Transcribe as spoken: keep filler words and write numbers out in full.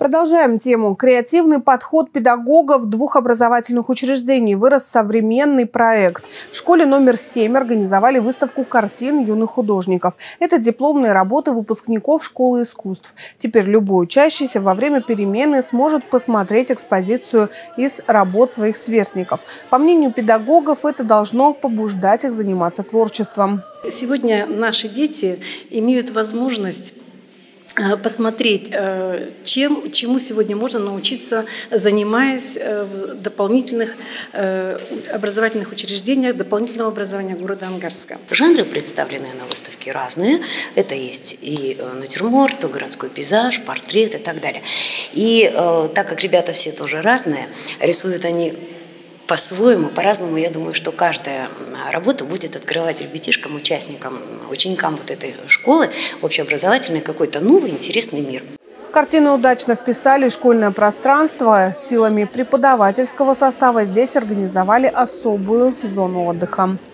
Продолжаем тему. Креативный подход педагогов двух образовательных учреждений вырос современный проект. В школе номер семь организовали выставку картин юных художников. Это дипломные работы выпускников школы искусств. Теперь любой учащийся во время перемены сможет посмотреть экспозицию из работ своих сверстников. По мнению педагогов, это должно побуждать их заниматься творчеством. Сегодня наши дети имеют возможность посмотреть, чем, чему сегодня можно научиться, занимаясь в дополнительных образовательных учреждениях дополнительного образования города Ангарска. Жанры, представленные на выставке, разные. Это есть и натюрморт, и городской пейзаж, портрет и так далее. И так как ребята все тоже разные, рисуют они по-своему, по-разному, я думаю, что каждая работа будет открывать ребятишкам, участникам, ученикам вот этой школы общеобразовательный какой-то новый интересный мир. Картины удачно вписали в школьное пространство. Силами преподавательского состава здесь организовали особую зону отдыха.